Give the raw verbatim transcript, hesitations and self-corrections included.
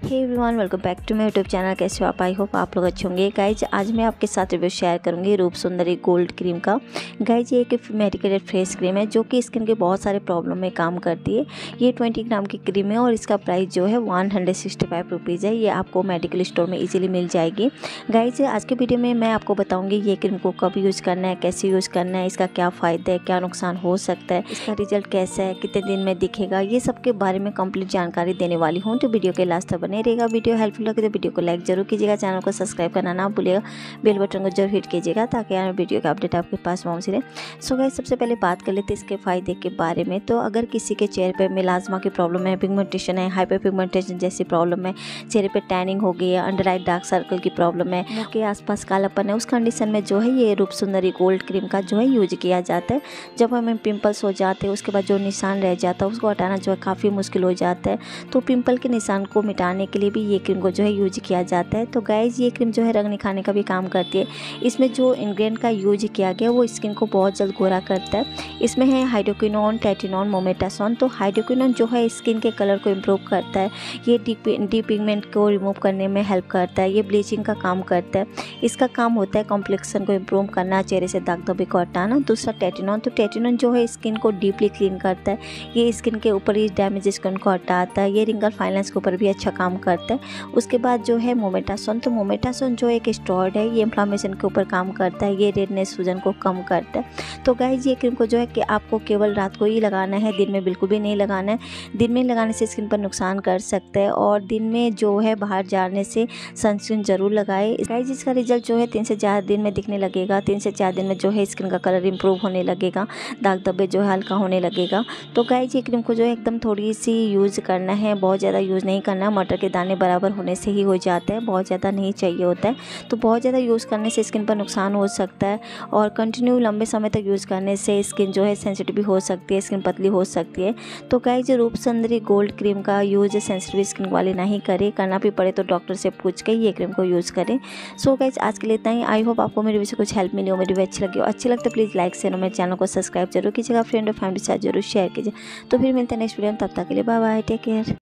Hey everyone, welcome back to my YouTube channel. कैसे हो आप? आई होप आप लोग अच्छे होंगे। गाइज आज मैं आपके साथ रिव्यू शेयर करूंगी रूप सुंदरी गोल्ड क्रीम का। गाइज ये एक मेडिकेटेड फेस क्रीम है जो कि स्किन के बहुत सारे प्रॉब्लम में काम करती है। ये ट्वेंटी ग्राम की क्रीम है और इसका प्राइस जो है one hundred sixty five rupees है। ये आपको मेडिकल स्टोर में ईजिली मिल जाएगी। गाइज आज के वीडियो में मैं आपको बताऊँगी ये क्रीम को कब यूज़ करना है, कैसे यूज़ करना है, इसका क्या फ़ायदा है, क्या नुकसान हो सकता है, इसका रिजल्ट कैसा है, कितने दिन में दिखेगा, ये सब के बारे में कंप्लीट जानकारी देने वाली हूँ। तो वीडियो के लास्ट तक बने रहेगा। वीडियो हेल्पफुल लगे तो वीडियो को लाइक जरूर कीजिएगा, चैनल को सब्सक्राइब करना ना भूलिएगा, बेल बटन को जरूर हिट कीजिएगा ताकि आने वीडियो का अपडेट आपके पास पहुँच रहे। सो गाइस सबसे पहले बात कर लेते हैं इसके फ़ायदे के बारे में। तो अगर किसी के चेहरे पे मेलाज़्मा की प्रॉब्लम है, पिगमेंटेशन है, हाइपर पिगमेंटेशन जैसी प्रॉब्लम है, चेहरे पे टैनिंग हो गई है, अंडर आई डार्क सर्कल की प्रॉब्लम है, मुँह के आसपास कालापन है, उस कंडीशन में जो है ये रूप सुंदरी गोल्ड क्रीम का जो है यूज किया जाता है। जब हमें पिंपल्स हो जाते हैं उसके बाद जो निशान रह जाता है उसको हटाना जो है काफ़ी मुश्किल हो जाता है, तो पिंपल के निशान को मिटाने के लिए भी ये क्रीम को जो है यूज किया जाता है। तो गाइज ये क्रीम जो है रंग निखारने का भी काम करती है। इसमें जो इंग्रेडिएंट का यूज किया गया वो स्किन को बहुत जल्द गोरा करता है। इसमें है हाइड्रोक्विनोन, टेटिनोन, मोमेटासोन। तो हाइड्रोक्विनोन जो है स्किन के कलर को इम्प्रूव करता है, ये डी डी पिगमेंट को रिमूव करने में हेल्प करता है, ये ब्लीचिंग का काम करता है। इसका काम होता है कॉम्प्लेक्शन को इम्प्रूव करना, चेहरे से दाग धब्बे को हटाना। दूसरा टेटिनोन, तो टेटिनोन जो है स्किन को डीपली क्लीन करता है, ये स्किन के ऊपर ही डैमेज स्किन को हटाता है, ये रिंकल फाइनेंस के ऊपर भी अच्छा काम करता है। उसके बाद जो है मोमेटासोन, तो मोमेटासोन जो एक स्टेरॉइड है, ये इन्फ्लामेशन के ऊपर काम करता है, ये रेडनेस सूजन को कम करता है। तो गाइज ये क्रीम को जो है कि आपको केवल रात को ही लगाना है, दिन में बिल्कुल भी नहीं लगाना है। दिन में लगाने से स्किन पर नुकसान कर सकता है और दिन में जो है बाहर जाने से सनस्क्रीन जरूर लगाए। गाइज इसका रिजल्ट जो है तीन से चार दिन में दिखने लगेगा। तीन से चार दिन में जो है स्किन का कलर इंप्रूव होने लगेगा, दाग धब्बे जो है हल्का होने लगेगा। तो गाइज ये क्रीम को जो है एकदम थोड़ी सी यूज़ करना है, बहुत ज़्यादा यूज़ नहीं करना। मटर के दाने बराबर होने से ही हो जाता है, बहुत ज़्यादा नहीं चाहिए होता है। तो बहुत ज़्यादा यूज़ करने से स्किन पर नुकसान हो सकता है और कंटिन्यू लंबे समय तक यूज़ करने से स्किन जो है सेंसिटिव भी हो सकती है, स्किन पतली हो सकती है। तो guys Roop Sundari gold cream का यूज़ सेंसिटिव स्किन वाले नहीं करें, करना भी पड़े तो डॉक्टर से पूछ के ये क्रीम को यूज़ करें। सो गाइज आज के लिए इतना ही। आई होप आपको मेरी वीडियो से कुछ हेल्प मिली हो, मेरी वीडियो अच्छी लगी हो। अच्छी लगता है प्लीज़ लाइक शेयर और मेरे चैनल को सब्सक्राइब जरूर कीजिएगा, फ्रेंड और फैमिली के साथ जरूर शेयर कीजिए। तो फिर मिलते हैं नेक्स्ट वीडियो में, तब तक के लिए बाय बाय, टेक केयर।